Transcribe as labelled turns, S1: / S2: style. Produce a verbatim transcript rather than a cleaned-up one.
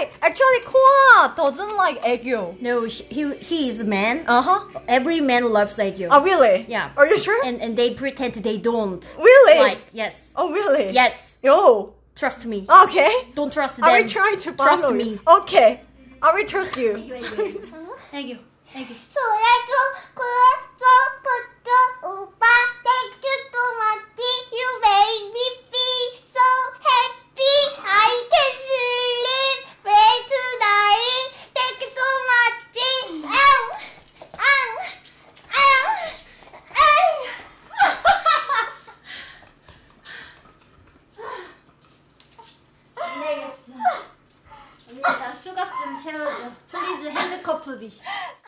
S1: actually, actually, Kwa doesn't like aegyo.
S2: No, she, he he is a man.
S1: Uh huh.
S2: Every man loves aegyo.
S1: Oh really?
S2: Yeah.
S1: Are you sure?
S2: And and they pretend they don't.
S1: Really?
S2: Like yes.
S1: Oh really?
S2: Yes.
S1: Yo.
S2: Trust me.
S1: Okay.
S2: Don't trust them.
S1: I will try to
S2: trust
S1: follow
S2: me.
S1: you. Okay. I will trust you.
S2: 애교. 애교.
S3: 소라줘 그래서 부터 오빠 땡큐도